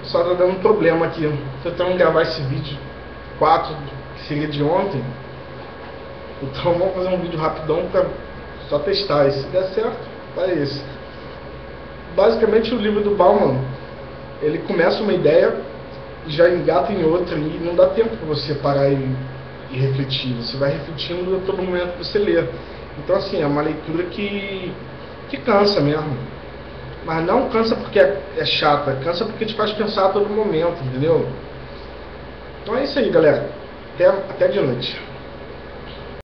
Só tá dando problema aqui. Tô tentando gravar esse vídeo 4, que seria de ontem. Então vamos fazer um vídeo rapidão pra só testar. E se der certo, vai esse. Basicamente o livro do Bauman, ele começa uma ideia e já engata em outra, e não dá tempo para você parar e refletir. Você vai refletindo a todo momento que você lê. Então assim, é uma leitura que cansa mesmo. Mas não cansa porque é chata, cansa porque te faz pensar a todo momento, entendeu? Então é isso aí, galera. Até de noite.